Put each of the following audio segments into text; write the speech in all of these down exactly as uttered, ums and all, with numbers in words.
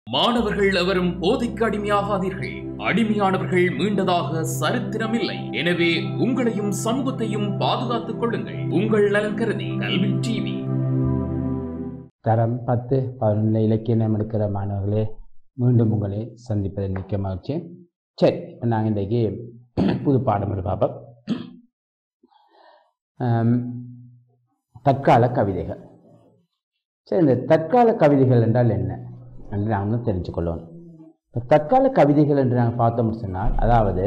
மாணவர்கள் எவரும் போதைக்கு அடிமையாகாதீர்கள். அடிமையானவர்கள் மீண்டதாக சரித்திரமில்லை. எனவே உங்களையும் சமூகத்தையும் பாதுகாத்துக் கொள்ளுங்கள். உங்கள் நலன் கருதி கல்வி டிவி. தரம் பத்து பதினொன்றில் இலக்கியம் எடுக்கிற மாணவர்களே, மீண்டும் உங்களை சந்திப்பதில் மிக்க மகிழ்ச்சி. சரி, இப்போ நாங்கள் இன்றைக்கு புது பாடம் எடுத்து பார்ப்போம். தற்கால கவிதைகள். சரி, இந்த தற்கால கவிதைகள் என்றால் என்ன என்று நாங்கள் தெரிஞ்சுக்கொள்ளணும். இப்போ தற்கால கவிதைகள் என்று நாங்கள் பார்த்தோம் சொன்னால், அதாவது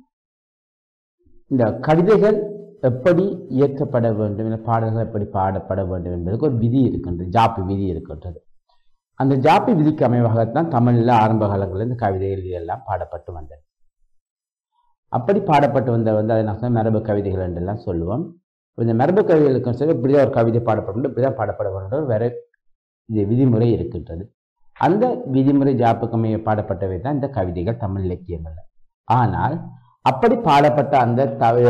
இந்த கவிதைகள் எப்படி இயற்றப்பட வேண்டும், இல்லை பாடல்கள் எப்படி பாடப்பட வேண்டும் என்பதற்கு ஒரு விதி இருக்கின்றது, ஜாப்பி விதி இருக்கின்றது. அந்த ஜாப்பி விதிக்கு அமைவாகத்தான் தமிழில் ஆரம்ப காலங்களில் இந்த கவிதைகள் எல்லாம் பாடப்பட்டு வந்தது. அப்படி பாடப்பட்டு வந்த வந்து அதை நாங்கள் மரபு கவிதைகள் என்றெல்லாம் சொல்லுவோம். இந்த மரபு கவிதைகளுக்கு சொல்லி இப்படிதான் ஒரு கவிதை பாடப்பட வேண்டும், இப்படிதான் பாடப்பட வேண்டும், வேற இது விதிமுறை இருக்கின்றது. அந்த விதிமுறை ஜாப்புக்கமைய பாடப்பட்டவை தான் இந்த கவிதைகள் தமிழ் இலக்கியங்கள். ஆனால் அப்படி பாடப்பட்ட அந்த தவ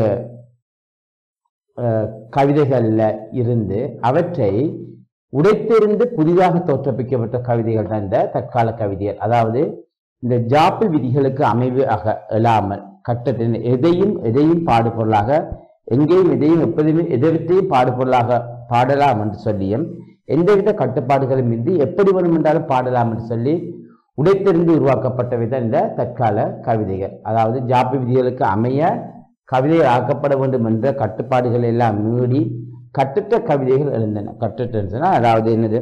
கவிதைகளில் இருந்து அவற்றை உடைத்தெறிந்து புதிதாக தோற்றப்பிக்கப்பட்ட கவிதைகள் தான் இந்த தற்கால கவிதைகள். அதாவது இந்த ஜாப்பு விதிகளுக்கு அமைவாக இல்லாமல் கட்டத்தின் எதையும் எதையும் பாடுபொருளாக, எங்கேயும் எதையும் எப்போதுமே எதையும் பாடுபொருளாக பாடலாம் என்று சொல்லியும், எந்தவித கட்டுப்பாடுகளும் இன்றி எப்படி வேணும் என்றாலும் பாடலாம் என்று சொல்லி உடைத்தெறிந்து உருவாக்கப்பட்டவை தான் இந்த தற்கால கவிதைகள். அதாவது ஜாப்பு விதிகளுக்கு அமைய கவிதைகள் ஆக்கப்பட வேண்டும் என்ற கட்டுப்பாடுகள் எல்லாம் மீறி கட்டற்ற கவிதைகள் எழுந்தன. கட்டற்ற அதாவது என்னது,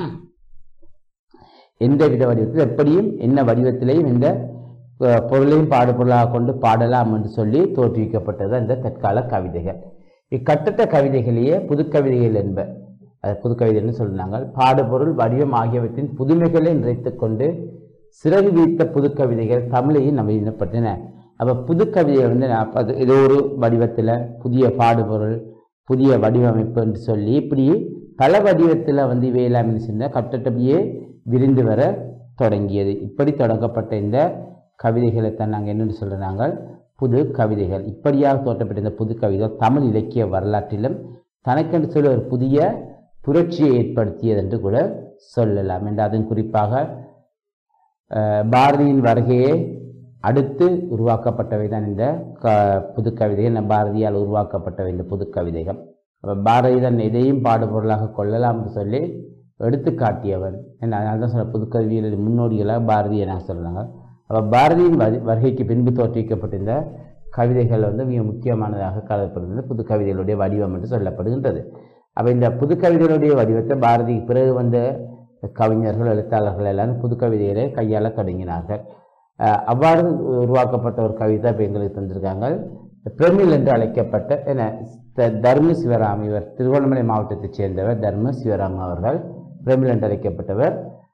எந்தவித வடிவத்தில் எப்படியும் என்ன வடிவத்திலையும் எந்த பொருளையும் பாடுபொருளாக கொண்டு பாடலாம் என்று சொல்லி தோற்றுவிக்கப்பட்டது இந்த தற்கால கவிதைகள். இக்கட்டற்ற கவிதைகளையே புதுக்கவிதைகள் என்ப. அது புதுக்கவிதைன்னு சொல்லினாங்க. பாடுபொருள் வடிவம் ஆகியவற்றின் புதுமைகளை நிறைத்துக் கொண்டு சிறகு வீழ்த்த புதுக்கவிதைகள் தமிழையும் நவீனப்பட்டன. அப்போ புதுக்கவிதைகள் வந்து அது ஏதோ ஒரு வடிவத்தில் புதிய பாடுபொருள், புதிய வடிவமைப்பு என்று சொல்லி இப்படி பல வடிவத்தில் வந்து இவையெல்லாம் சென்ற கட்டட்டபடியே விரிந்து வர தொடங்கியது. இப்படி தொடங்கப்பட்ட இந்த கவிதைகளைத்தான் நாங்கள் என்னென்னு சொல்கிறாங்க, புது கவிதைகள். இப்படியாக தோற்றப்பட்ட இந்த புது கவிதைகள் தமிழ் இலக்கிய வரலாற்றிலும் தனக்கென்று சொல்ல ஒரு புதிய புரட்சியை ஏற்படுத்தியது என்று கூட சொல்லலாம். என்று அதன் குறிப்பாக பாரதியின் வருகையை அடுத்து உருவாக்கப்பட்டவை தான் இந்த க புது கவிதைகள். பாரதியால் உருவாக்கப்பட்டவை இந்த புது கவிதைகள். பாரதி தான் எதையும் பாடுபொருளாக கொள்ளலாம் என்று சொல்லி எடுத்து காட்டியவன். அதனால தான் சொல்ல புது கவிதைகளின் முன்னோடிகளாக பாரதியை நான் சொல்கிறாங்க. அப்போ பாரதியின் வருகைக்கு பின்பு தோற்றுவிக்கப்பட்ட இந்த கவிதைகள் வந்து மிக முக்கியமானதாக கருதப்படுகிறது. புது கவிதைகளுடைய வடிவம் என்று சொல்லப்படுகின்றது. அப்போ இந்த புது கவிதைகளுடைய வடிவத்தை பாரதிக்கு பிறகு வந்த கவிஞர்கள், எழுத்தாளர்கள் எல்லாரும் புது கவிதைகளை கையாள தொடங்கினார்கள். அவ்வாறு உருவாக்கப்பட்ட ஒரு கவிதை இப்போ எங்களுக்கு தந்திருக்காங்க. பிரமிழ் என்று அழைக்கப்பட்ட என்ன தர்ம சிவராம், இவர் திருவண்ணாமலை மாவட்டத்தைச் சேர்ந்தவர். தர்ம சிவராம் அவர்கள் பிரமிழ் என்று அழைக்கப்பட்டவர்.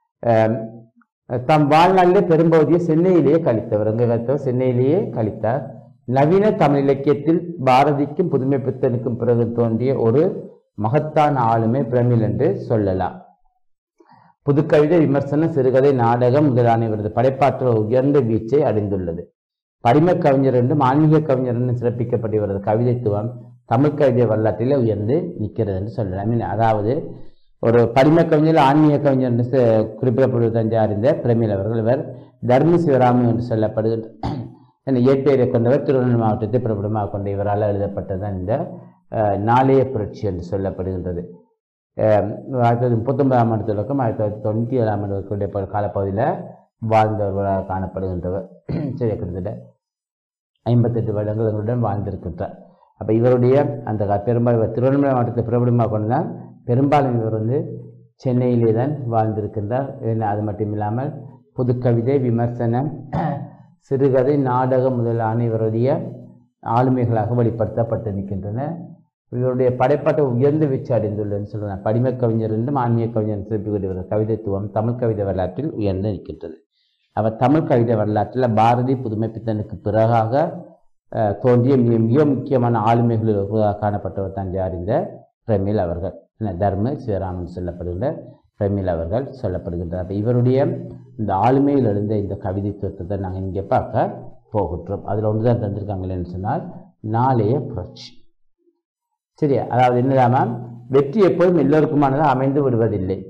தம் வாழ்நாளிலே பெரும்பகுதியை சென்னையிலேயே கழித்தவர். எங்கே கழித்தவர்? சென்னையிலேயே கழித்தார். நவீன தமிழ் இலக்கியத்தில் பாரதிக்கும் புதுமை பித்தனுக்கும் பிறகு தோன்றிய ஒரு மகத்தான ஆளுமை பிரமிழ் என்று சொல்லலாம். புதுக்கவிதை, விமர்சனம், சிறுகதை, நாடகம் முதலான இவரது படைப்பாற்றல் உயர்ந்த வீச்சை அடைந்துள்ளது. படிம கவிஞர் என்றும் ஆன்மீக கவிஞர் என்றும் சிறப்பிக்கப்பட்ட இவரது கவிதைத்துவம் தமிழ் கவிதை வரலாற்றில் உயர்ந்து நிற்கிறது என்று சொல்லலாம். அதாவது ஒரு படிம கவிஞர், ஆன்மீக கவிஞர் என்று குறிப்பிடப்படுவதை அறிந்த பிரமிழ் அவர்கள் இவர் தர்ம சிவராமன் என்று சொல்லப்படுகின்ற இயற்பெயரை கொண்டவர். திருவண்ணாமலை மாவட்டத்தை பிரபலமாக கொண்ட இவரால் எழுதப்பட்டதுதான் இந்த நாளைய புரட்சி என்று சொல்லப்படுகின்றது. ஆயிரத்தி தொள்ளாயிரத்தி முப்பத்தொன்பதாம் ஆண்டு தொடக்கம் ஆயிரத்தி தொள்ளாயிரத்தி தொண்ணூற்றி ஏழாம் ஆண்டு காலப்பகுதியில் வாழ்ந்தவர்களாக காணப்படுகின்றவர். சரி, கிட்டத்தட்ட ஐம்பத்தெட்டு வருடங்கள் எங்களுடன் வாழ்ந்திருக்கின்றார். அப்போ இவருடைய அந்த பெரும்பாலும் திருவண்ணாமலை மாவட்டத்தை பிரபலமாக கொண்டால் பெரும்பாலும் இவர் வந்து சென்னையிலே தான் வாழ்ந்திருக்கின்றார். அது மட்டும் இல்லாமல் புதுக்கவிதை, விமர்சனம், சிறுகதை, நாடகம் முதலான இவருடைய ஆளுமைகளாக வெளிப்படுத்தப்பட்டு நிற்கின்றன. இவருடைய படைப்பாட்டை உயர்ந்த வீச்சு அடைந்துள்ளதுன்னு சொல்லலாம். படிம கவிஞர் என்றும் ஆன்மீக கவிஞர் சிறப்பிக்கூடிய கவிதைத்துவம் தமிழ் கவிதை வரலாற்றில் உயர்ந்து நிற்கின்றது. அவர் தமிழ் கவிதை வரலாற்றில் பாரதி புதுமை பித்தனுக்கு பிறகாக தோன்றிய மிக மிக முக்கியமான ஆளுமைகளில் ஒருவராக காணப்பட்டவர் தான் யார்? இந்த பிரமிழ் அவர்கள். தர்ம சிவராமன் சொல்லப்படுகின்ற பிரமிழ் அவர்கள் சொல்லப்படுகின்றார். அப்போ இவருடைய இந்த ஆளுமையில் எழுந்த இந்த கவிதைத்துவத்தை நாங்கள் இங்கே பார்க்க போகின்றோம். அதில் ஒன்று தான் தந்திருக்காங்களேன்னு சொன்னால் நாளைய புரட்சி. சரியா? அதாவது என்னதாமா, வெற்றி எப்போதும் எல்லோருக்குமானதாக அமைந்து விடுவதில்லை.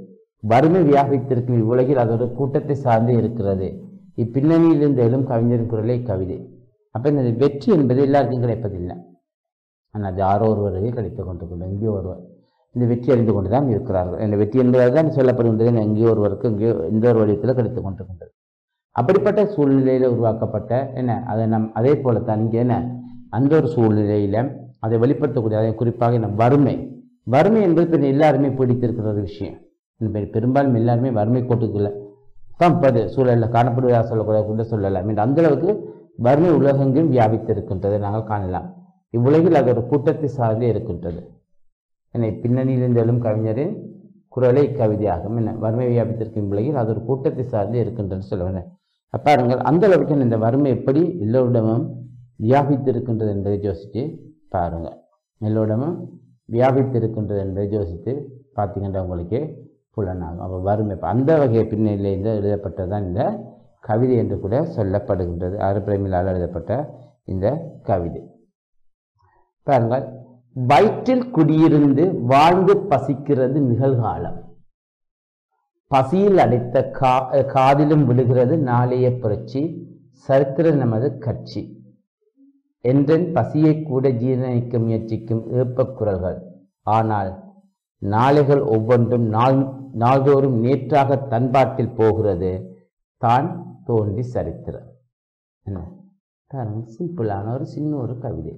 வறுமை வியாபித்திருக்கும் இவ்வுலகில் அது ஒரு கூட்டத்தை சார்ந்து இருக்கிறது. இப்பின்னணியிலிருந்து எழும் கவிஞரின் குரலை கவிதை. அப்போ இந்த வெற்றி என்பது எல்லாருக்கும் கிடைப்பதில்லை. ஆனால் அது யாரோ ஒருவரையே கிடைத்துக் கொண்டிருக்கின்றோம். எங்கேயோ ஒருவர் இந்த வெற்றி அறிந்து கொண்டு தான் இருக்கிறார்கள். இந்த வெற்றி என்பதுதான் சொல்லப்படுகின்றது. எங்கேயோ ஒருவருக்கு எங்கேயோ எந்த ஒரு வடிவத்தில் கிடைத்துக் கொண்டிருக்கின்றது. அப்படிப்பட்ட சூழ்நிலையில் உருவாக்கப்பட்ட என்ன அதை நம் அதே போலத்தான் இங்கே என்ன அந்த ஒரு சூழ்நிலையில் அதை வெளிப்படுத்தக்கூடிய அதை குறிப்பாக என்ன வறுமை வறுமை என்பது பின் எல்லாருமே பிடித்திருக்கிற ஒரு விஷயம். பெரும்பாலும் எல்லாருமே வறுமை கோட்டுக்குள்ள தான் பது சூழலில் காணப்படுவதாக சொல்லக்கூடாது கூட சொல்லலாம். அந்த அளவுக்கு வறுமை உலகெங்கும் வியாபித்திருக்கின்றதை நாங்கள் காணலாம். இவ்வுலகில் அது ஒரு கூட்டத்தை சார்ந்தே இருக்கின்றது. என்னை பின்னணியிலிருந்து எழும் கவிஞரின் குரலை கவிதையாகும். என்ன வறுமை வியாபித்திருக்கும் உலகில் அது ஒரு கூட்டத்தை சார்ந்தே இருக்கின்றது சொல்லுவேன். பாருங்கள் அந்த அளவுக்கு இந்த வறுமை எப்படி எல்லோரிடமும் வியாபித்திருக்கின்றது என்பதை யோசித்து பாருங்கள். எல்லோரிடமும் வியாபித்திருக்கின்றது என்பதை யோசித்து பார்த்தீங்கன்னா உங்களுக்கு புலனாகும். அப்போ வறுமை அந்த வகை பின்னணியிலிருந்து எழுதப்பட்டதான் இந்த கவிதை என்று கூட சொல்லப்படுகின்றது. அருப்பிரமிழால் எழுதப்பட்ட இந்த கவிதை பாருங்கள். வயிற்றில் குடியிருந்து வாழ்ந்து பசிக்கிறது நிகழ்காலம், பசியில் அடைத்த கா காதிலும் விழுகிறது நாளைய புரட்சி, சரித்திர நமது கட்சி என்றன் பசியை கூட ஜீரணிக்க முயற்சிக்கும் ஏப்பக் குரல்கள். ஆனால் நாளைகள் ஒவ்வொன்றும் நாள் நாள்தோறும் நேற்றாக தன்பாட்டில் போகிறது தான் தோன்றி சரித்திரம். என்ன சிம்பிளான ஒரு சின்ன ஒரு கவிதை.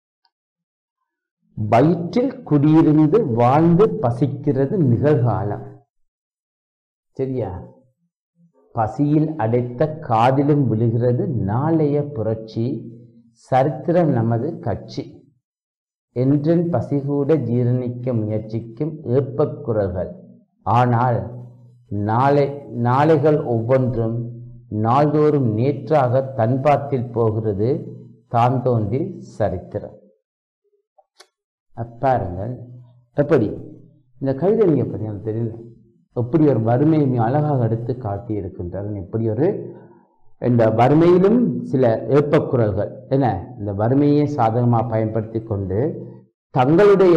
வயிற்றில் குடியிருந்து வாழ்ந்து பசிக்கிறது நிகழ்காலம், சரியா? பசியில் அடைத்த காதிலும் விழுகிறது நாளைய புரட்சி, சரித்திரம் நமது கட்சி என்றன் பசிகூட ஜீரணிக்க முயற்சிக்கும் ஏப்பக் குரல்கள். ஆனால் நாளை நாளைகள் ஒவ்வொன்றும் நாள்தோறும் நேற்றாக தன்பாத்தில் போகிறது தான் தோன்றி சரித்திரம். பாருங்கள் எப்படி இந்த கவிதை நீங்க பற்றி எனக்கு தெரியல, எப்படி ஒரு வறுமையை மிக அழகாக எடுத்து காட்டி இருக்கின்றார். எப்படி ஒரு இந்த வறுமையிலும் சில ஏப்பக்குரல்கள் என்ன இந்த வறுமையை சாதகமாக பயன்படுத்தி கொண்டு தங்களுடைய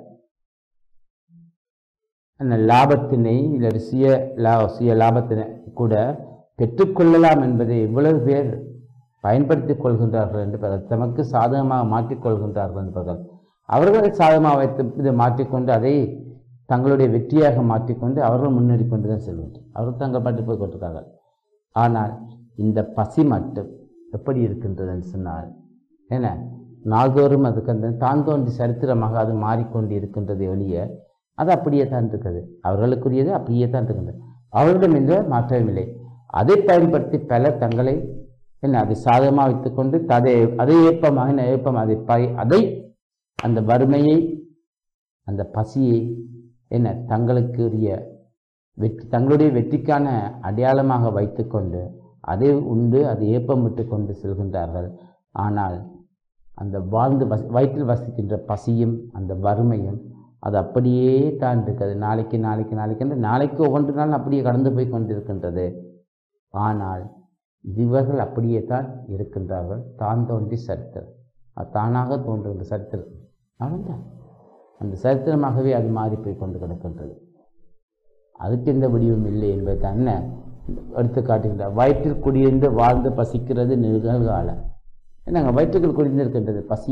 அந்த லாபத்தினை இல்லை சுய லா சுய லாபத்தினை கூட பெற்றுக்கொள்ளலாம் என்பதை எவ்வளவு பேர் பயன்படுத்தி கொள்கின்றார்கள் என்று தமக்கு சாதகமாக மாற்றிக்கொள்கின்றார்கள் என்பதால் அவர்களை சாதகமாக வைத்து இதை மாற்றிக்கொண்டு அதை தங்களுடைய வெற்றியாக மாற்றிக்கொண்டு அவர்கள் முன்னேறி கொண்டு தான் செல்வார்கள். அவர்கள் தங்கள் பாட்டு போய் கொண்டிருக்கார்கள். ஆனால் இந்த பசி மட்டும் எப்படி இருக்கின்றதுன்னு சொன்னால் என்ன நாள்தோறும் அதுக்கு அந்த தான் தோன்றி சரித்திரமாக அது மாறிக்கொண்டு இருக்கின்றது ஒழிய அது அப்படியே தான் இருக்கிறது. அவர்களுக்குரியது அப்படியே தான் இருக்கின்றது. அவர்களிடம் எந்த மாற்றமில்லை. அதை பயன்படுத்தி பலர் தங்களை என்ன அதை சாதகமாக வைத்துக்கொண்டு அதை அதை ஏற்பமாக என்ன ஏற்பம் அதை பை அதை அந்த வறுமையை அந்த பசியை என்ன தங்களுக்குரிய வெற்றி தங்களுடைய வெற்றிக்கான அடையாளமாக வைத்துக்கொண்டு அதை உண்டு அதை ஏப்பம் விட்டு கொண்டு செல்கின்றார்கள். ஆனால் அந்த வாழ்ந்து வசி வயிற்றில் வசிக்கின்ற பசியும் அந்த வறுமையும் அது அப்படியே தான் இருக்குது. நாளைக்கு நாளைக்கு நாளைக்கு நாளைக்கு ஒவ்வொன்று நாள் அப்படியே கடந்து போய் கொண்டிருக்கின்றது. ஆனால் இவர்கள் அப்படியே தான் இருக்கின்றார்கள். தான் தோன்றி சரித்திரம், அது தானாக தோன்றுகின்ற சரித்திரம் அவ்வளோதான். அந்த சரித்திரமாகவே அது மாறி போய் கொண்டு கிடக்கின்றது. அதுக்கு எந்த வடிவம் இல்லை என்பது தான் எடுத்து காட்டுகின்றார். வயிற்றில் குடியிருந்து வாழ்ந்து பசிக்கிறது நிகழ்காலம். என்னங்க வயிற்றுக்குள் குடிந்திருக்கின்றது பசி,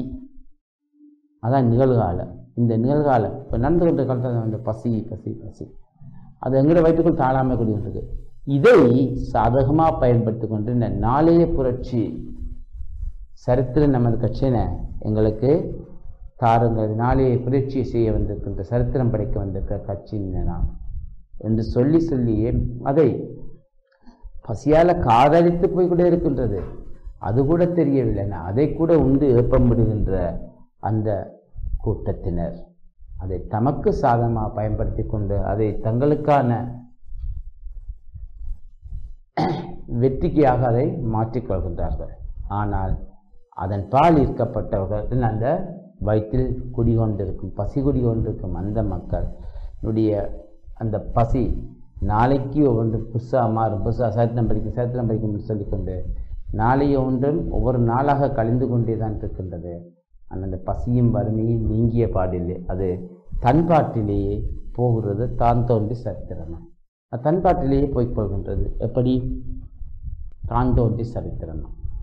அதான் நிகழ்காலம். இந்த நிகழ்காலம் இப்போ நடந்து கொண்ட காலத்தில் அந்த பசி பசி பசி அது எங்களோட வயிற்றுக்குள் தாழாமல் குடிக்கின்றது. இதை சாதகமாக பயன்படுத்தி கொண்டு இந்த நாளைய புரட்சி சரித்திரம் நமது கட்சியின எங்களுக்கு தாருங்கள், நாளைய புரட்சியை செய்ய வந்திருக்கின்ற சரித்திரம் படைக்க வந்திருக்கிற கட்சியின நாம் என்று சொல்லி சொல்லியே அதை பசியால் காதலித்து போய் கூட இருக்கின்றது. அது கூட தெரியவில்லைன்னா அதை கூட உண்டு ஏப்பமிடுகின்ற அந்த கூட்டத்தினர் அதை தமக்கு சாதகமாக பயன்படுத்தி கொண்டு அதை தங்களுக்கான வெற்றிக்காக அதை மாற்றிக்கொள்கின்றார்கள். ஆனால் அதன் பால் ஈர்க்கப்பட்டவர்கள் அந்த வயிற்றில் குடிகொண்டிருக்கும் பசி குடிகொண்டிருக்கும் அந்த மக்களுடைய அந்த பசி நாளைக்கு ஒவ்வொன்று புதுசாக மாறும், புதுசாக சரித்திரம் படிக்கும் சரித்திரம் படிக்கும் சொல்லிக்கொண்டு நாளைய ஒன்றும் ஒவ்வொரு நாளாக கழிந்து கொண்டே தான் இருக்கின்றது. ஆனால் அந்த பசியும் வறுமையும் நீங்கிய பாடில்லை, அது தன்பாட்டிலேயே போகிறது தான் தோன்றி சரித்திரமா. தன்பாட்டிலேயே போய்கொள்கின்றது. எப்படி? தான் தோன்றி சரித்திரம்,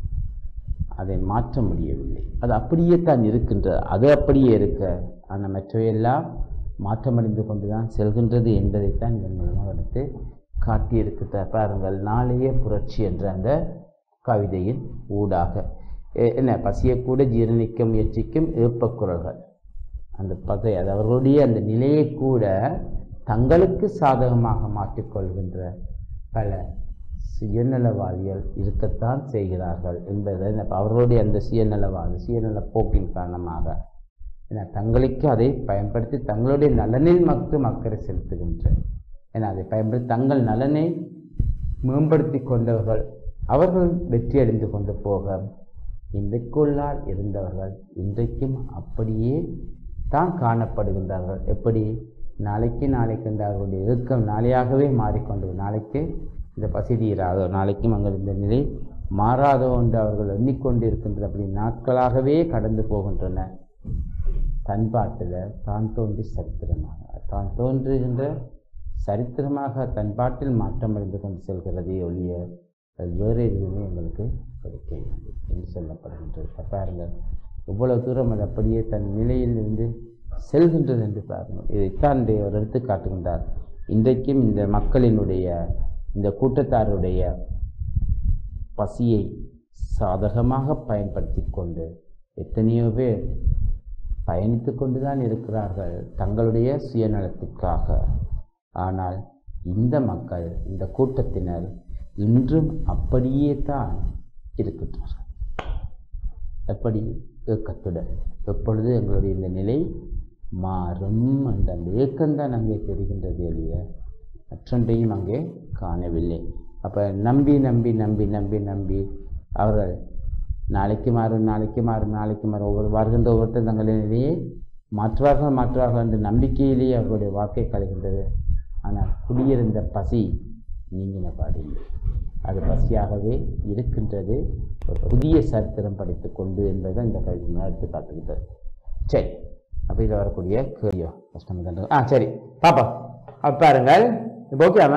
அதை மாற்ற முடியவில்லை. அது அப்படியே தான் இருக்கின்றது. அது அப்படியே இருக்க, ஆனால் மற்றவையெல்லாம் மாற்றமடைந்து கொண்டுதான் செல்கின்றது என்பதைத்தான் இதன் மூலமாக எடுத்து காட்டியிருக்கிற பாருங்கள். நாளைய புரட்சி என்ற அந்த கவிதையின் ஊடாக என்ன பசியக்கூட ஜீரணிக்க முயற்சிக்கும் ஏப்பக்குரல்கள், அந்த பதை அது அவர்களுடைய அந்த நிலையை கூட தங்களுக்கு சாதகமாக மாற்றிக்கொள்கின்ற பல சுயநலவாதிகள் இருக்கத்தான் செய்கிறார்கள் என்பதை அவர்களுடைய அந்த சுயநலவாதி சுயநல போக்கின் காரணமாக ஏன்னா தங்களுக்கு அதை பயன்படுத்தி தங்களுடைய நலனில் மட்டும் அக்கறை செலுத்துகின்ற ஏன்னா அதை பயன்படுத்தி தங்கள் நலனை மேம்படுத்தி கொண்டவர்கள் அவர்கள் வெற்றியடைந்து கொண்டு போக இன்றைக்குள்ளால் இருந்தவர்கள் இன்றைக்கும் அப்படியே தான் காணப்படுகின்றார்கள். எப்படி? நாளைக்கு நாளைக்கு இந்த அவர்களுடைய இறுக்கம் நாளையாகவே மாறிக்கொண்டு நாளைக்கு இந்த பசி தீராதோ, நாளைக்கும் அங்கே இந்த நிலை மாறாதோ என்று அவர்கள் எண்ணிக்கொண்டு இருக்கின்ற அப்படி நாட்களாகவே கடந்து போகின்றன. தன்பாட்டில் தான் தோன்றி சரித்திரமாக தான் தோன்றுகின்ற சரித்திரமாக தன்பாட்டில் மாற்றமடைந்து கொண்டு செல்கிறதே ஒழிய அது வேறு எதுவுமே எங்களுக்கு கிடைக்கவில்லை என்று சொல்லப்படுகின்றது. பாருங்கள் இவ்வளவு தூரம் அது அப்படியே தன் நிலையிலிருந்து செல்கின்றது என்று பாருங்கள். இதைத்தான் அவர் எடுத்து காட்டுகின்றார். இன்றைக்கும் இந்த மக்களினுடைய இந்த கூட்டத்தாருடைய பசியை சாதகமாக பயன்படுத்தி கொண்டு எத்தனையோ பேர் பயணித்து கொண்டுதான் இருக்கிறார்கள் தங்களுடைய சுயநலத்திற்காக. ஆனால் இந்த மக்கள் இந்த கூட்டத்தினர் இன்றும் அப்படியே தான் இருக்கின்றார்கள். எப்படி? ஏக்கத்துடன் எப்பொழுது எங்களுடைய இந்த நிலை மாறும் என்ற அந்த ஏக்கம்தான் அங்கே தெரிகின்றது எளிய மற்றொன்றையும் அங்கே காணவில்லை. அப்போ நம்பி நம்பி நம்பி நம்பி நம்பி அவர்கள் நாளைக்கு மாறும் நாளைக்கு மாறும் நாளைக்கு மாறும் ஒவ்வொரு வருகின்ற ஒவ்வொருத்தர் தங்களின் நிலையை மாற்றுவார்கள் மாற்றுவார்கள் என்ற நம்பிக்கையிலேயே அவர்களுடைய வாழ்க்கை கலைகின்றது. ஆனால் குடியிருந்த பசி நீங்கின பாடில்லை, அது பசியாகவே இருக்கின்றது. ஒரு புதிய சரித்திரம் படித்து கொண்டு என்பதை இந்த கல்வி எடுத்து காட்டுகின்றது. சரி, அப்போ இதில் வரக்கூடிய கேள்வியோ கஷ்டம். ஆ சரி பாப்பா பாருங்கள் இப்போ ஓகேமா.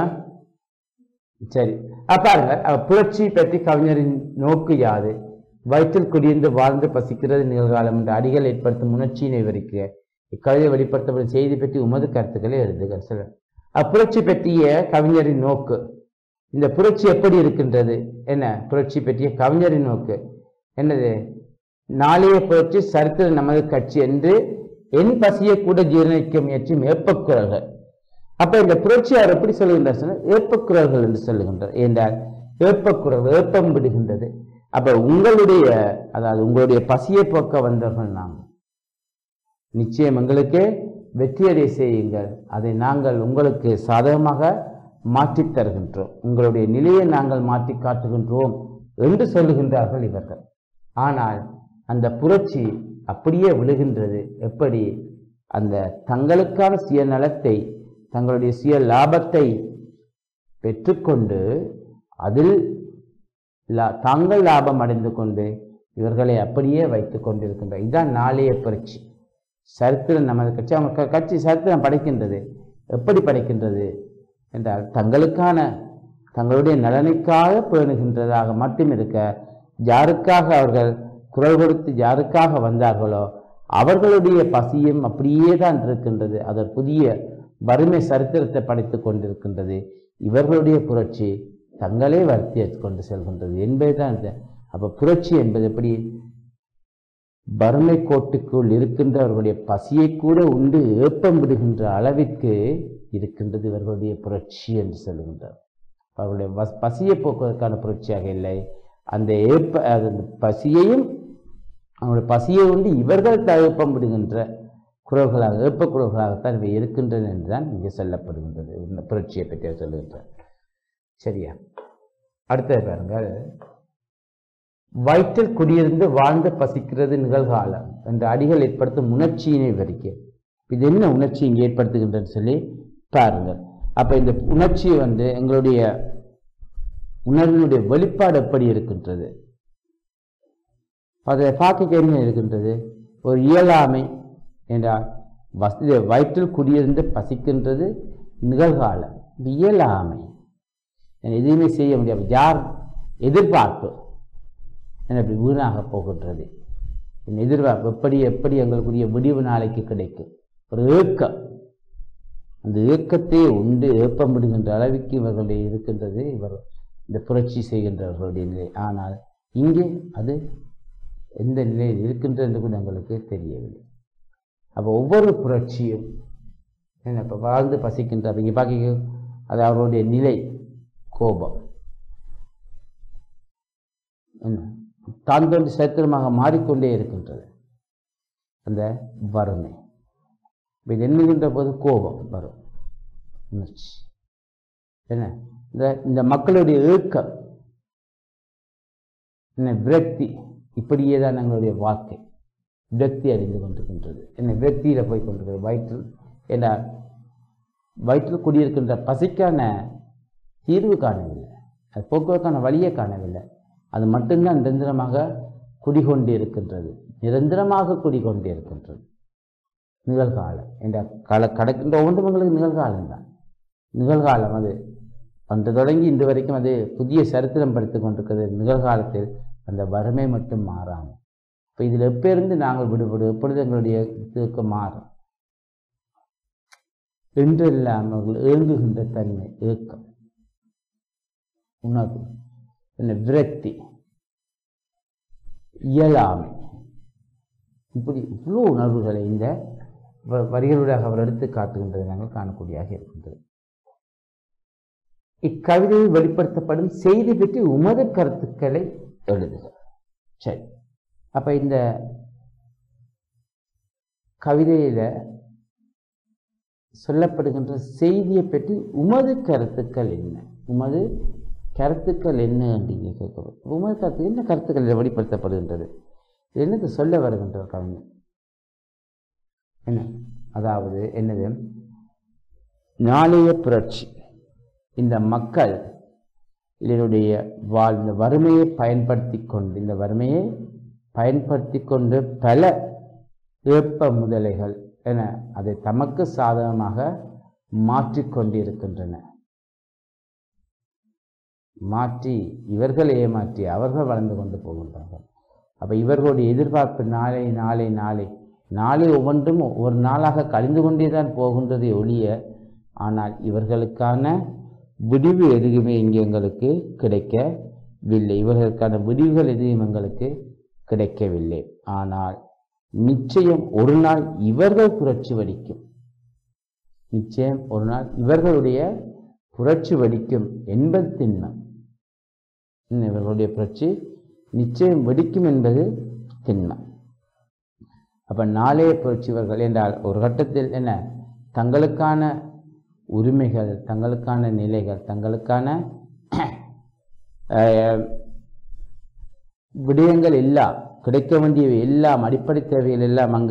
சரி பாருங்கள் புரட்சி பற்றி கவிஞரின் நோக்கு யாது? வயிற்றில் குடியிருந்து வாழ்ந்து பசிக்கிறது நிகழ்காலம் என்ற அடிகள் ஏற்படுத்தும் உணர்ச்சியினை விவரிக்க இக்கவிதை வெளிப்படுத்தப்படும் செய்தி பற்றி உமது கருத்துக்களை எழுதுக. சொல்ல அப்புரட்சி பற்றிய கவிஞரின் நோக்கு, இந்த புரட்சி எப்படி இருக்கின்றது? என்ன புரட்சி பற்றிய கவிஞரின் நோக்கு என்னது? நாளைய புரட்சி சரித்திர நமது கட்சி என்று என் பசியை கூட ஜீரணிக்க முயற்சி ஏப்பக்குரல்கள். அப்ப இந்த புரட்சி அவர் எப்படி சொல்லுகின்றார் சொன்னால் ஏப்பக்குரல்கள் என்று சொல்லுகின்றார். என்றால் ஏப்பக்குரல் ஏப்பம் விடுகின்றது. அப்ப உங்களுடைய அதாவது உங்களுடைய பசியை போக்க வந்தவர்கள் நாம் நிச்சயம் எங்களுக்கு வெற்றியடை செய்யுங்கள், அதை நாங்கள் உங்களுக்கு சாதகமாக மாற்றி தருகின்றோம், உங்களுடைய நிலையை நாங்கள் மாற்றி காட்டுகின்றோம் என்று சொல்லுகின்றார்கள் இவர்கள். ஆனால் அந்த புரட்சி அப்படியே விழுகின்றது. எப்படி? அந்த தங்களுக்கான சுயநலத்தை தங்களுடைய சுய லாபத்தை பெற்றுக்கொண்டு அதில் தாங்கள் லாபம் அடைந்து கொண்டு இவர்களை அப்படியே வைத்து கொண்டிருக்கின்ற இதுதான் நாளைய புரட்சி. சரித்திரம் நமது கட்சி அவங்க கட்சி சரித்திரம் படைக்கின்றது. எப்படி படைக்கின்றது என்றால் தங்களுக்கான தங்களுடைய நலனுக்காக பேணுகின்றதாக மட்டும் இருக்க, யாருக்காக அவர்கள் குரல் கொடுத்து யாருக்காக வந்தார்களோ அவர்களுடைய பசியும் அப்படியே தான் இருக்கின்றது. அதன் புதிய வறுமை சரித்திரத்தை படைத்து கொண்டிருக்கின்றது. இவர்களுடைய புரட்சி தங்களே வருத்தி கொண்டு செல்கின்றது என்பதுதான். அப்ப புரட்சி என்பது எப்படி? வறுமை கோட்டுக்குள் இருக்கின்றவர்களுடைய பசியை கூட உண்டு ஏப்பம் விடுகின்ற அளவிற்கு இருக்கின்றது இவர்களுடைய புரட்சி என்று சொல்லுகின்றார். அவர்களுடைய பசியை போக்குவதற்கான புரட்சியாக இல்லை, அந்த ஏப்ப அந்த பசியையும் அவங்களுடைய பசியை உண்டு இவர்கள் ஏப்பம் விடுகின்ற குரல்களாக ஏப்ப குரல்களாகத்தான் இவை இருக்கின்றன என்றுதான் இங்கே சொல்லப்படுகின்றது. இந்த புரட்சியை பற்றி சொல்லுகின்றார். சரியா? அடுத்தது பாருங்கள். வயிற்றில் குடியிருந்து வாழ்ந்து பசிக்கிறது நிகழ்காலம் என்ற அடிகள் ஏற்படுத்தும் உணர்ச்சியினை விவரிக்க இது என்ன உணர்ச்சி இங்கே ஏற்படுத்துகின்றன்னு சொல்லி பாருங்கள். அப்ப இந்த உணர்ச்சி வந்து எங்களுடைய உணர்வினுடைய வெளிப்பாடு எப்படி இருக்கின்றது அதை பார்க்க என்ன இருக்கின்றது? ஒரு இயலாமை என்றால் வசதி வயிற்றில் குடியிருந்து பசிக்கின்றது நிகழ்காலம். இயலாமை, எதுவுமே செய்ய முடியாது. யார் எதிர்பார்ப்பு எனக்கு வீணாக போகின்றது. என் எதிர்பார்ப்பு எப்படி எப்படி எங்களுக்குரிய விடிவு நாளைக்கு கிடைக்கும் ஒரு ஏக்கம். அந்த ஏக்கத்தை உண்டு ஏப்பம் விடுகின்ற அளவுக்கு இவர்களுடைய இருக்கின்றது இவர் இந்த புரட்சி செய்கின்றவர்களுடைய நிலை. ஆனால் இங்கே அது எந்த நிலையில் இருக்கின்றது என்று கூட எங்களுக்கு தெரியவில்லை. அப்போ ஒவ்வொரு புரட்சியும் என்ன இப்போ வாழ்ந்து பசிக்கின்ற இங்கே பார்க்க அது அவருடைய நிலை கோபம் என்ன தான் தோன்றி சரித்திரமாக மாறிக்கொண்டே இருக்கின்றது. அந்த வறுமை இது எண்ணுகின்ற போது கோபம் வரும், உணர்ச்சி என்ன இந்த இந்த மக்களுடைய ஏக்கம் என்ன விரக்தி, இப்படியே தான் எங்களுடைய வாழ்க்கை விரக்தி அறிந்து கொண்டிருக்கின்றது. என்ன விரக்தியில் போய் கொண்டிருக்கிறது. வயிற்றில் என்ன வயிற்றில் குடியிருக்கின்ற பசிக்கான தீர்வு காணவில்லை, அது போக்குவதற்கான வழியை காணவில்லை. அது மட்டும்தான் நிரந்தரமாக குடிகொண்டே இருக்கின்றது, நிரந்தரமாக குடிகொண்டே இருக்கின்றது. நிகழ்காலம் என்ற கல கடக்கின்ற ஒன்றும் எங்களுக்கு நிகழ்காலம்தான். நிகழ்காலம் அது அன்று தொடங்கி இன்று வரைக்கும் அது புதிய சரித்திரம் படித்து கொண்டிருக்கிறது. நிகழ்காலத்தில் அந்த வறுமை மட்டும் மாறாமல் இப்போ இதில் எப்போருந்து நாங்கள் விடுபடும், எப்பொழுது எங்களுடைய இதுக்கு மாறும் என்றெல்லாம் அவர்கள் ஏங்குகின்ற தன்மை, ஏக்கம், உணர்வு, என்ன விரக்தி, இயலாமை, இப்படி இவ்வளோ உணர்வுகளை இந்த வரிகளுடைய அவர் எடுத்து காட்டுகின்றதை நாங்கள் காணக்கூடியதாக இருக்கின்றது. இக்கவிதையில் வெளிப்படுத்தப்படும் செய்தி பற்றி உமது கருத்துக்களை எழுதுக. சரி, அப்ப இந்த கவிதையில சொல்லப்படுகின்ற செய்தியை பற்றி உமது கருத்துக்கள் என்ன, உமது கருத்துக்கள் என்ன அப்படின்னு கேட்கப்படும். உமது கருத்து என்ன கருத்துக்கள் வெளிப்படுத்தப்படுகின்றது, என்னது சொல்ல வருகின்ற கவிஞர் என்ன, அதாவது என்னது நாளைய புரட்சி இந்த மக்கள் இதனுடைய வாழ் இந்த வறுமையை பயன்படுத்தி கொண்டு இந்த வறுமையை பயன்படுத்தி கொண்டு பல ஏப்ப முதலைகள் என அதை தமக்கு சாதகமாக மாற்றிக்கொண்டிருக்கின்றன. மாற்றி இவர்கள் ஏமாற்றி அவர்கள் வளர்ந்து கொண்டு போகின்றார்கள். அப்போ இவர்களுடைய எதிர்பார்ப்பு நாளை நாளை நாளை நாளை ஒவ்வொன்றும் ஒரு நாளாக கழிந்து கொண்டே தான் போகின்றதை ஒழிய, ஆனால் இவர்களுக்கான விடிவு எதுவுமே இங்கே எங்களுக்கு கிடைக்கவில்லை. இவர்களுக்கான விடிவுகள் எதுவும் எங்களுக்கு கிடைக்கவில்லை. ஆனால் நிச்சயம் ஒரு நாள் இவர்கள் புரட்சி வெடிக்கும், நிச்சயம் ஒரு நாள் இவர்களுடைய புரட்சி வெடிக்கும் என்பது திண்மை. இவர்களுடைய புரட்சி நிச்சயம் வெடிக்கும் என்பது திண்மை. அப்ப நாளைய புரட்சிவர்கள் என்றால் ஒரு கட்டத்தில் என்ன தங்களுக்கான உரிமைகள், தங்களுக்கான நிலைகள், தங்களுக்கான விடயங்கள் எல்லாம் கிடைக்க வேண்டியவை எல்லாம் அடிப்படை தேவைகள் எல்லாம் அங்க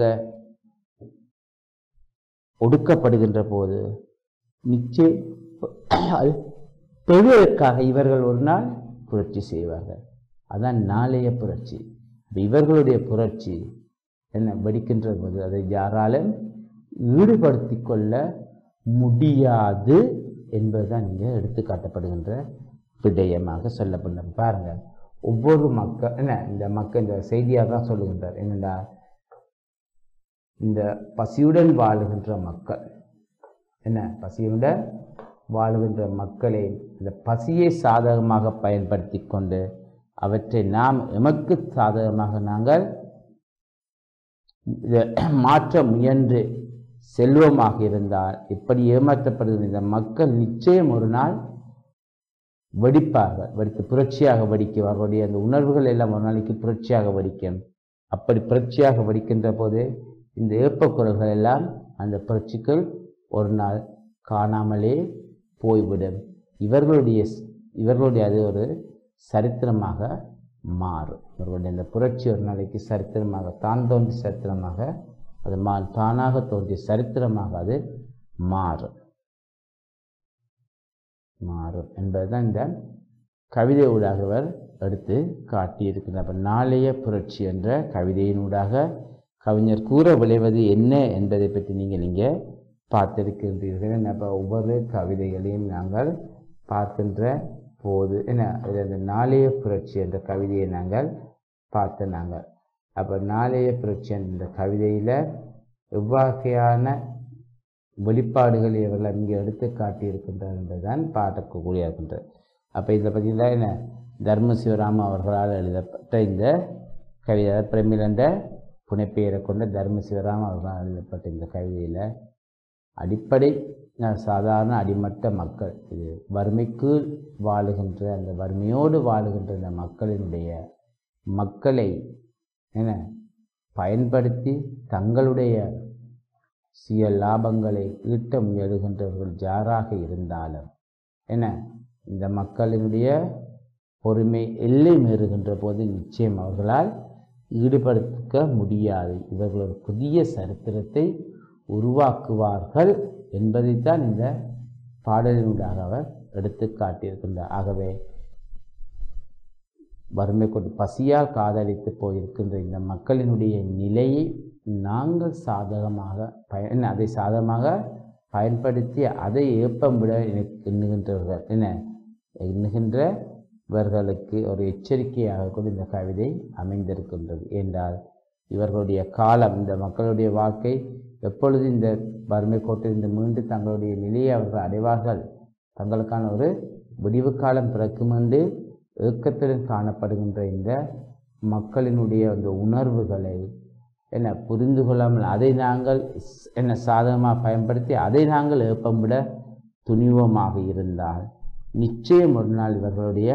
ஒடுக்கப்படுகின்ற போது நிச்சயம் பெறுவதற்காக இவர்கள் ஒரு நாள் புரட்சி செய்வார்கள். அதான் நாளைய புரட்சி. இவர்களுடைய புரட்சி என்ன வெடிக்கின்ற போது அதை யாராலும் ஈடுபடுத்தி கொள்ள முடியாது என்பதுதான் இங்கே எடுத்து காட்டப்படுகின்ற விடயமாக சொல்லப்படும். பாருங்க, ஒவ்வொரு மக்கள் என்ன இந்த மக்கள் இந்த செய்தியாக தான் சொல்லுகின்றார். என்னென்னா இந்த பசியுடன் வாழுகின்ற மக்கள் என்ன பசியுடன் வாழுகின்ற மக்களை இந்த பசியை சாதகமாக பயன்படுத்தி கொண்டு அவற்றை நாம் எமக்கு சாதகமாக நாங்கள் மாற்ற முயன்று செல்வமாக இருந்தால் இப்படி ஏமாற்றப்படுகிற இந்த மக்கள் நிச்சயம் ஒரு நாள் வெடிப்பார்கள். வெடித்து புரட்சியாக வெடிக்கும். அவருடைய அந்த உணர்வுகள் எல்லாம் ஒரு நாளைக்கு புரட்சியாக வெடிக்கும். அப்படி புரட்சியாக வெடிக்கின்ற போது இந்த ஏப்பக்குரல்கள் எல்லாம் அந்த புரட்சிகள் ஒரு நாள் காணாமலே போய்விடும். இவர்களுடைய இவர்களுடைய அது ஒரு சரித்திரமாக மாறும். இவர்களுடைய அந்த புரட்சி ஒரு நாளைக்கு சரித்திரமாக தான் தோன்றிய சரித்திரமாக அது மா தானாக தோன்றிய சரித்திரமாக அது மாறும் மாறும் என்பதுதான் இந்த கவிதை ஊடாக அவர் எடுத்து காட்டியிருக்கிறார். நாளைய புரட்சி என்ற கவிதையினூடாக கவிஞர் கூற விளைவது என்ன என்பதை பற்றி நீங்கள் இங்கே பார்த்திருக்கின்றீர்கள். அப்போ ஒவ்வொரு கவிதைகளையும் நாங்கள் பார்க்கின்ற போது என்ன அதில் அந்த நாளைய புரட்சி என்ற கவிதையை நாங்கள் பார்த்த நாங்கள் அப்போ நாளைய புரட்சி என்ற கவிதையில் எவ்வகையான வெளிப்பாடுகளை இவர்கள் இங்கே எடுத்து காட்டியிருக்கின்றார் என்பதுதான் பார்க்கக்கூடிய இருக்கின்றது. அப்போ இதில் பார்த்தீங்கன்னா என்ன தர்ம சிவராம அவர்களால் எழுதப்பட்ட இந்த கவிதை பிரமிழ் என்ற புனைப்பெயரை கொண்ட தர்ம சிவராம அவர்களால் எழுதப்பட்ட இந்த கவிதையில் அடிப்படை சாதாரண அடிமட்ட மக்கள் இது வறுமைக்கு வாழுகின்ற அந்த வறுமையோடு வாழுகின்ற இந்த மக்களினுடைய மக்களை என பயன்படுத்தி தங்களுடைய சுய லாபங்களை ஈட்ட முயலுகின்றவர்கள் யாராக இருந்தாலும் என இந்த மக்களினுடைய பொறுமை எல்லை மீறுகின்ற போது நிச்சயம் அவர்களால் ஈடுபடுத்த முடியாது. இவர்கள் ஒரு புதிய சரித்திரத்தை உருவாக்குவார்கள் என்பதைத்தான் இந்த பாடலினூடாக அவர் எடுத்து காட்டியிருக்கின்றார். ஆகவே வறுமை கொண்டு பசியால் காதலித்து போயிருக்கின்ற இந்த மக்களினுடைய நிலையை நாங்கள் சாதகமாக பயன் அதை சாதகமாக பயன்படுத்தி அதை ஏப்பம் விட எண்ணுகின்றவர்கள் என்ன எண்ணுகின்றவர்களுக்கு ஒரு எச்சரிக்கையாக கூட இந்த கவிதை அமைந்திருக்கின்றது. என்றால் இவர்களுடைய காலம் இந்த மக்களுடைய வாழ்க்கை எப்பொழுது இந்த வறுமை கோட்டிலிருந்து மீண்டு தங்களுடைய நிலையை அவர்கள் அடைவார்கள், தங்களுக்கான ஒரு விடிவு காலம் பிறக்கும் என்று ஏக்கத்துடன் காணப்படுகின்ற இந்த மக்களினுடைய அந்த உணர்வுகளை என்ன புரிந்து கொள்ளாமல் அதை நாங்கள் என்ன சாதகமாக பயன்படுத்தி அதை நாங்கள் ஏப்பம் விட துணிவமாக இருந்தால் நிச்சயம் ஒரு நாள் இவர்களுடைய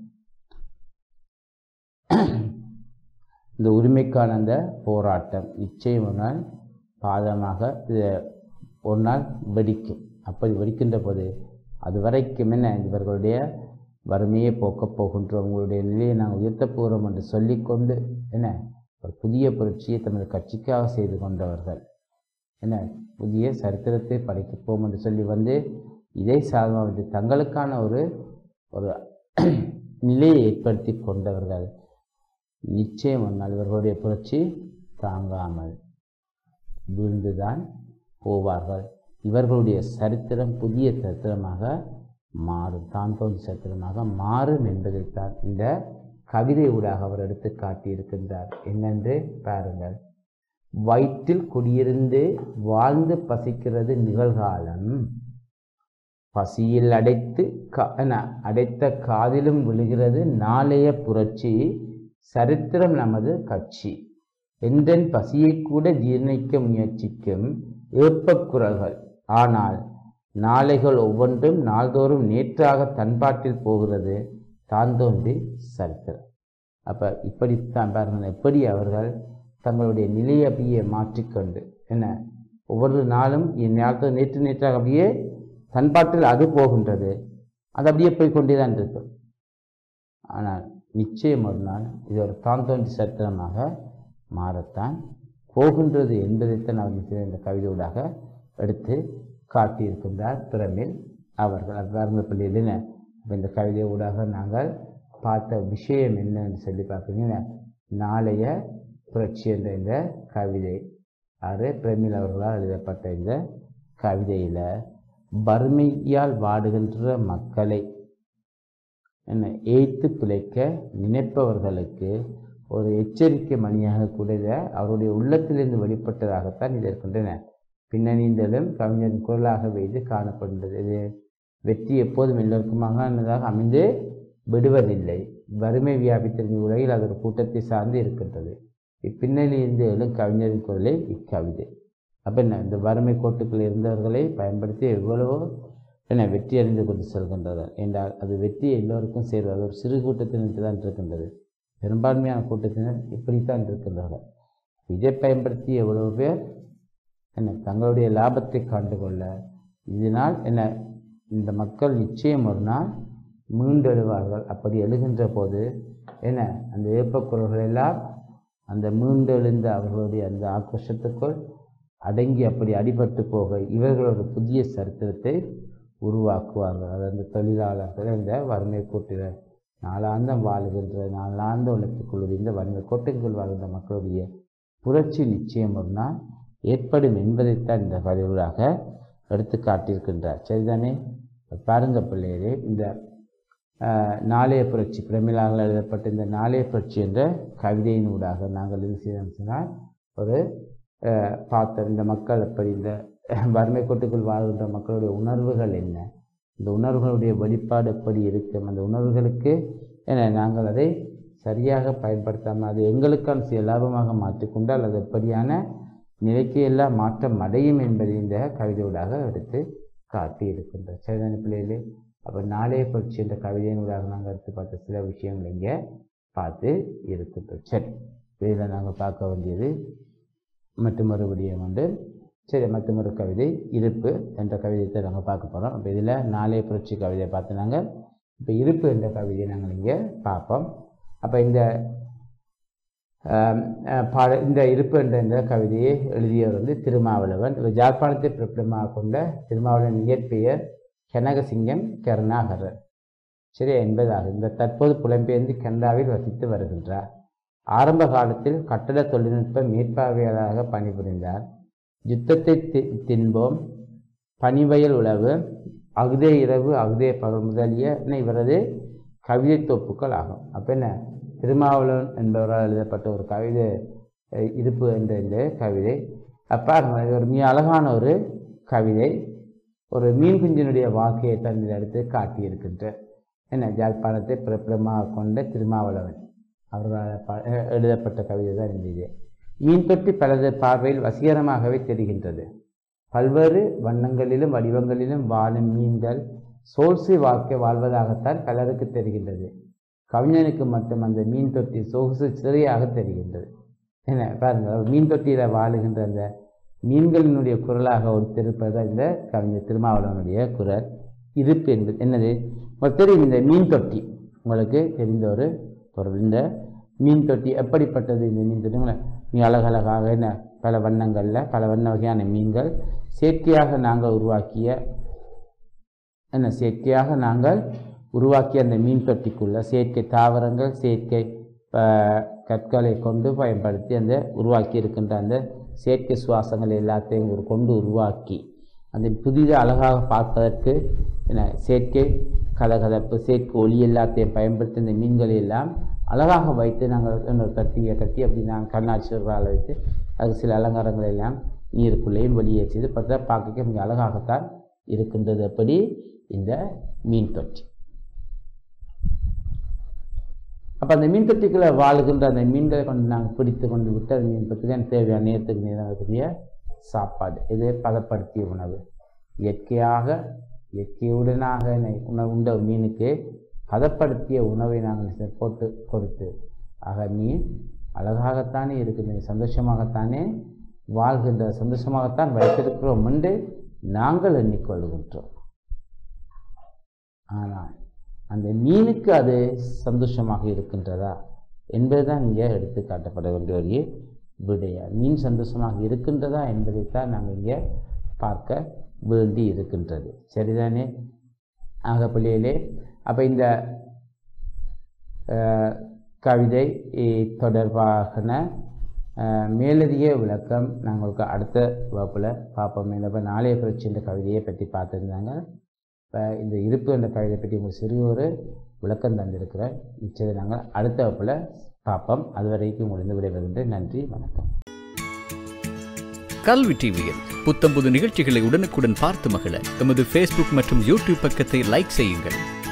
இந்த உரிமைக்கான அந்த போராட்டம் நிச்சயம் ஒரு நாள் பாதமாக ஒரு நாள் வெடிக்கும். அப்படி வெடிக்கின்ற போது அது வரைக்கும் என்ன இவர்களுடைய வறுமையை போக்கப் போகின்றோம், உங்களுடைய நிலையை நாங்கள் உயர்த்தப் போகிறோம் என்று சொல்லிக்கொண்டு என்ன ஒரு புதிய புரட்சியை தமது கட்சிக்காக செய்து கொண்டவர்கள் என்ன புதிய சரித்திரத்தை படைக்கப்போம் என்று சொல்லி வந்து இதை சாதமாக வந்து தங்களுக்கான ஒரு ஒரு நிலையை ஏற்படுத்தி கொண்டவர்கள் நிச்சயம் ஒன்றால் இவர்களுடைய புரட்சி தாங்காமல் வீழ்ந்துதான் போவார்கள். இவர்களுடைய சரித்திரம் புதிய சரித்திரமாக மாறும், தான் தோன்றி சரித்திரமாக மாறும் என்பதைத்தான் இந்த கவிதை ஊடாக அவர் எடுத்து காட்டியிருக்கின்றார். என்னென்று பாருங்கள். வயிற்றில் குடியிருந்து வாழ்ந்து பசிக்கிறது நிகழ்காலம், பசியில் அடைத்து அடைத்த காதிலும் விழுகிறது நாளைய புரட்சி, சரித்திரம் நமது கட்சி என்றன் பசியை கூட ஜீர்ணிக்க முயற்சிக்கும் ஏப்பக்குரல்கள். ஆனால் நாளைகள் ஒவ்வொன்றும் நாள்தோறும் நேற்றாக தன்பாட்டில் போகிறது தான் தோன்றி சரித்திரம். அப்போ இப்படித்தான் பாருங்கள் எப்படி அவர்கள் தங்களுடைய நிலையை அப்படியே மாற்றிக்கொண்டு என்ன ஒவ்வொரு நாளும் என் நேரத்தில் நேற்று நேற்றாக அப்படியே தன்பாட்டில் அது போகின்றது, அது அப்படியே போய் கொண்டே தான் இருக்கும். ஆனால் நிச்சயம் ஒரு நாள் இது ஒரு தான் தோன்றி சரித்திரமாக மாறத்தான் போகின்றது என்பதைத்தான் அவர் இந்த கவிதையூடாக எடுத்து காட்டியிருக்கின்றார் பிரமிழ் அவர்கள். அது பள்ளியில் என்ன இந்த கவிதை ஊடாக நாங்கள் பார்த்த விஷயம் என்னன்னு சொல்லி பார்ப்பீங்கன்னா நாளைய புரட்சி என்ற இந்த கவிதை அது பிரமிழ் அவர்களால் எழுதப்பட்ட இந்த கவிதையில் வறுமையால் வாடுகின்ற மக்களை என்ன ஏய்த்து பிழைக்க நினைப்பவர்களுக்கு ஒரு எச்சரிக்கை மணியாக கூட அவருடைய உள்ளத்திலிருந்து வெளிப்பட்டதாகத்தான் இது இருக்கின்றன. பின்னணிந்தலும் கவிஞரின் குரலாக வைத்து காணப்படுகின்றது. இது வெற்றி எப்போதும் எல்லோருக்குமாக அமைந்து விடுவதில்லை. வறுமை வியாபித்திருந்த உலகில் அது ஒரு கூட்டத்தை சார்ந்து இருக்கின்றது. இப்பின்னணியிலிருந்து எழும் கவிஞரின் குரலை இக்கவிதை. அப்போ என்ன இந்த வறுமை கோட்டுக்கள் இருந்தவர்களை பயன்படுத்தி எவ்வளவோ என்ன வெற்றி அறிந்து கொண்டு செல்கின்றனர் என்றால் அது வெற்றி எல்லோருக்கும் சேர்வது. அது ஒரு சிறு கூட்டத்தினருக்கு தான் இருக்கின்றது. பெரும்பான்மையான கூட்டத்தினர் இப்படித்தான் இருக்கின்றார்கள். இதை பயன்படுத்தி எவ்வளவு பேர் என்ன தங்களுடைய லாபத்தை கண்டுகொள்ள இதனால் என்ன இந்த மக்கள் நிச்சயம் ஒரு நாள் மீண்டெழுவார்கள். அப்படி எழுகின்ற போது என்ன அந்த ஏப்பக்குரல்கள் எல்லாம் அந்த மீண்டெழுந்த அவர்களுடைய அந்த ஆக்ரோஷத்துக்குள் அடங்கி அப்படி அடிபட்டு போக இவர்களோட புதிய சரித்திரத்தை உருவாக்குவார்கள். அது அந்த தொழிலாளர்கள் இந்த வறுமை கோட்டில் நாளாந்தம் வாழுகின்ற நாளாந்த உழைப்புக்குள் இந்த வறுமை கோட்டைக்குள் வாழ்கின்ற மக்களுடைய புரட்சி நிச்சயம் ஒரு நாள் ஏற்படும் என்பதைத்தான் இந்த பதிவுகளாக எடுத்து காட்டியிருக்கின்றார். சரிதானே? பாருங்க பிள்ளைகளே, இந்த நாளைய புரட்சி பிரமிளால் எழுதப்பட்ட இந்த நாளைய புரட்சி என்ற கவிதையின் ஊடாக நாங்கள் இது செய்தோம் சொன்னால் ஒரு பார்த்த இந்த மக்கள் எப்படி இந்த வறுமை கோட்டுக்குள் வாழ்கின்ற மக்களுடைய உணர்வுகள் என்ன, இந்த உணர்வுகளுடைய வெளிப்பாடு எப்படி இருக்கும், அந்த உணர்வுகளுக்கு என நாங்கள் அதை சரியாக பயன்படுத்தாமல் அது எங்களுக்கான சில லாபமாக மாற்றிக்கொண்டால் அது எப்படியான நிலைக்கு எல்லாம் மாற்றம் அடையும் என்பதை இந்த கவிதையூடாக எடுத்து காட்டி இருக்கின்றோம். சரிதான பிள்ளைகளே? அப்போ நாளைய புரட்சி என்ற கவிதையினூடாக நாங்கள் எடுத்து பார்த்த சில விஷயங்கள் இங்கே பார்த்து இருக்கின்றோம். சரி, இதில் நாங்கள் பார்க்க வேண்டியது மற்றொரு விடயம் வந்து சரி மற்றொரு கவிதை இருப்பு என்ற கவிதையை நாங்கள் பார்க்க போகிறோம். அப்போ இதில் நாளைய புரட்சி கவிதையை பார்த்து நாங்கள் இப்போ இருப்பு என்ற கவிதையை நாங்கள் இங்கே பார்ப்போம். அப்போ இந்த பாட இந்த இருப்பு என்ற இந்த கவிதையை எழுதியவர் வந்து திருமாவளவன். ஜாழ்ப்பாணத்தை பிறப்பிடமாக கொண்ட திருமாவளவன் இயற்பெயர் கனகசிங்கம் கருணாகரர். சரி என்பதாக இந்த தற்போது புலம்பெயர்ந்து கனடாவில் வசித்து வருகின்றார். ஆரம்ப காலத்தில் கட்டட தொழில்நுட்ப மேற்பார்வையாளராக பணிபுரிந்தார். யுத்தத்தை தின்போம், பனிவயல் உழவு, அகுதே இரவு, அகுதே பகல் முதலிய இவரது கவிதை தொப்புக்கள் ஆகும். அப்போ என்ன திருமாவளவன் என்பவரால் எழுதப்பட்ட ஒரு கவிதை இருப்பு என்ற இந்த கவிதை. அப்போ ஒரு மிக அழகான ஒரு கவிதை, ஒரு மீன் குஞ்சினுடைய வாழ்க்கையை தன்னில் எடுத்து காட்டியிருக்கின்ற என்ன ஜாழ்ப்பாணத்தை பிறப்பிடமாக கொண்ட திருமாவளவன் அவர்களால் எழுதப்பட்ட கவிதை தான் இந்த இது. மீன் தொட்டி பலது பார்வையில் வசீகரமாகவே தெரிகின்றது. பல்வேறு வண்ணங்களிலும் வடிவங்களிலும் வாழும் மீன்கள் சோல்சி வாழ்க்கை வாழ்வதாகத்தான் பலருக்கு தெரிகின்றது. கவிஞனுக்கு மட்டும் அந்த மீன் தொட்டி சொகுசு சிறையாக தெரிகின்றது. என்ன பாருங்கள், மீன் தொட்டியில் வாழுகின்ற அந்த மீன்களினுடைய குரலாக ஒரு திருப்பது இந்த கவிஞர் திருமாவளவனுடைய குரல். இருப்பு என்பது என்னது தெரியும். இந்த மீன் தொட்டி உங்களுக்கு தெரிந்த ஒரு பொருள். இந்த மீன் தொட்டி எப்படிப்பட்டது? இந்த மீன் தொட்டிங்களை மிக அழகழகாக என்ன பல வண்ணங்களில் பல வண்ண வகையான மீன்கள் செயற்கையாக நாங்கள் உருவாக்கிய என்ன செயற்கையாக நாங்கள் உருவாக்கிய அந்த மீன் தொட்டிக்குள்ள செயற்கை தாவரங்கள் செயற்கை கற்களை கொண்டு பயன்படுத்தி அந்த உருவாக்கி இருக்கின்ற அந்த செயற்கை சுவாசங்கள் எல்லாத்தையும் ஒரு கொண்டு உருவாக்கி அந்த புதிதாக அழகாக பார்ப்பதற்கு என்ன செயற்கை கலகலப்பு செயற்கை ஒளி எல்லாத்தையும் பயன்படுத்தி இந்த மீன்களை எல்லாம் அழகாக வைத்து நாங்கள் கட்டியை கட்டி அப்படி நாங்கள் கண்ணாடி சுவர்களால் வைத்து அது சில அலங்காரங்களை எல்லாம் நீருக்குள்ளேயும் வெளியே செய்து பார்த்தா பார்க்க மிக அழகாகத்தான் இருக்கின்றது. எப்படி இந்த மீன் தொட்டி. அப்போ அந்த மீன் தொட்டிக்குள்ளே வாழுகின்ற அந்த மீன்களை கொண்டு நாங்கள் பிடித்து கொண்டு விட்டு அந்த மீன் தொட்டிக்கு தேவையான நேரத்துக்கு நேரக்கூடிய சாப்பாடு இது பதப்படுத்திய உணவு. இயற்கையாக இயற்கையுடனாக உணவு உண்ட மீனுக்கு பதப்படுத்திய உணவை நாங்கள் போட்டு கொடுத்து ஆக மீன் அழகாகத்தானே இருக்குது, சந்தோஷமாகத்தானே வாழ்கின்ற சந்தோஷமாகத்தான் வைத்திருக்கிறோம் என்று நாங்கள் எண்ணிக்கொள்கின்றோம். ஆனால் அந்த மீனுக்கு அது சந்தோஷமாக இருக்கின்றதா என்பதுதான் இங்கே எடுத்து காட்டப்பட வேண்டிய ஒரு விடையா. மீன் சந்தோஷமாக இருக்கின்றதா என்பதைத்தான் நாங்கள் இங்கே பார்க்க வேண்டி இருக்கின்றது. சரிதானே? ஆக பிள்ளைகளே, அப்போ இந்த கவிதை தொடர்பான மேலதிக விளக்கம் நாங்களுக்கு அடுத்த வகுப்பில் பார்ப்போம். இப்போ நாளைய புரட்சி என்ற கவிதையை பற்றி பார்த்துருந்தாங்க. இப்போ இந்த இருப்பு என்ற கவிதை பற்றி ஒரு சிறிய ஒரு விளக்கம் தந்திருக்கிறேன். நிச்சயத்தை நாங்கள் அடுத்த வகுப்பில் பார்ப்போம். அதுவரைக்கும் முடிந்து விடைபெறுகின்றேன். நன்றி, வணக்கம். கல்வி டிவியில் புத்தம்புது நிகழ்ச்சிகளை உடனுக்குடன் பார்த்து மகிழ எமது ஃபேஸ்புக் மற்றும் யூடியூப் பக்கத்தை லைக் செய்யுங்கள்.